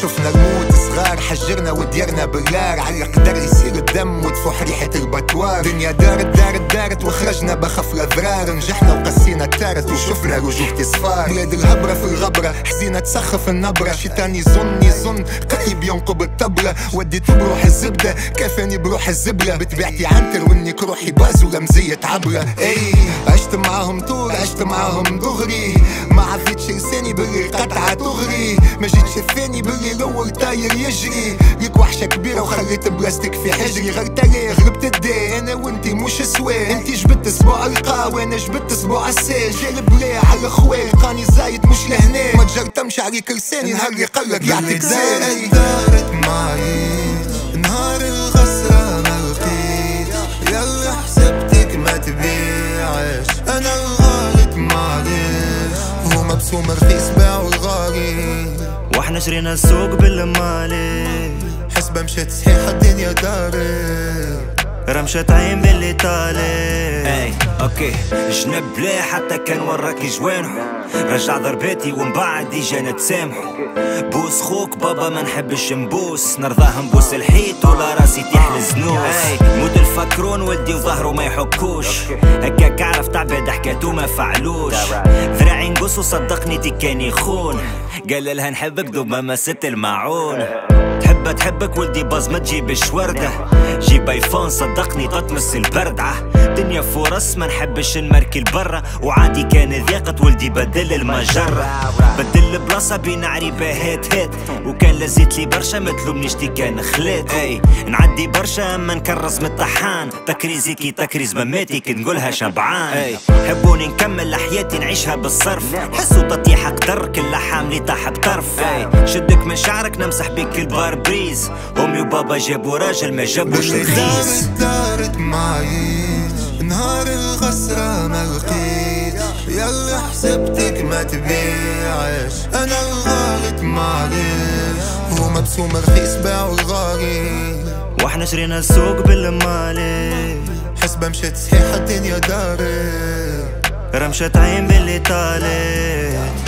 شفنا الموت صغار، حجرنا وديرنا باللار، على قدر يصير الدم وتفوح ريحة البطوار. دنيا دارت وخرجنا بخف الاضرار، نجحنا وقسينا التارت وشفنا رجوع صفار. بلاد الهبرة في الغبرة، حزينة تسخف النبرة، شيطان يظن قريب ينقب الطبلة. وديته بروح الزبدة كافاني بروح الزبلة، بتبعتي عنتر وانك روحي باز ولمزية عبرة. اي عشت معاهم طول عشت معاهم دغري، ما عفيتش لساني باللي قطعة تغري، ما جيتش الثاني باللي الاول طاير يجري. ليك وحشة كبيرة وخليت بلاستيك في حجري، غير تاريخ غلبت الدي انا وانتي مش سوا. انتي جبت اسبوع القا وانا جبت اسبوع السيل، جيل بلاي على خويل قاني زايد مش لهنا، ما تجرتمش عليك لساني نهار اللي قلك يعطيك زين. دارت معي نهار الخسرة ما لقيت، يلا حسبتك ما تبيعش انا الغلط معليش، هو مبسوم رخيص باعوا الغالي، واحنا شرينا السوق بالمالي، حسبة مشات صحيحة الدنيا دارت، رمشة عين باللي طالي. اي اوكي جنب ليه حتى كان وراكي جوانه، رجع ضرباتي ومن بعد اجا نتسامحو. بوس خوك بابا ما نحبش نبوس، نرضاه نبوس الحيط ولا راسي تيح الزنوس. اي مود الفكرون ولدي وظهره ما يحكوش، هكاك عرف تعبد حكاتو ما فعلوش. ذراعي نقص وصدقني تكاني خون، قال لها نحبك دوب ما مست المعون. تحبك ولدي باز ما تجيبش وردة، جيب ايفون صدقني تطمس البردعة. دنيا فرص ما نحبش نمركل برا، وعادي كان ضيقت ولدي بدل المجرة، بدل البلاصة بين عريبة هيت وكان لزيت لي برشا ما تلومنيش تي كان خليت. اي نعدي برشا اما نكرز من الطحان، تكريزي كي تكريز مماتي كي نقولها شبعان. اي حبوني نكمل حياتي نعيشها بالصرف، حسوا تطيح قدر كل حاملي طاح بطرف. اي شدك من شعرك نمسح بيك الباربريز، امي وبابا جابوا راجل ما جابوش رخيص. دارت معي نهار الخسرة ما لقيت، يلا حسبتك ما تبيعش انا الغلط معليش، هو مبسوم رخيص باعوا الغالي، واحنا شرينا السوق بالمالي، حسبة مشات صحيحة الدنيا دارت، رمشة عين باللي طالت.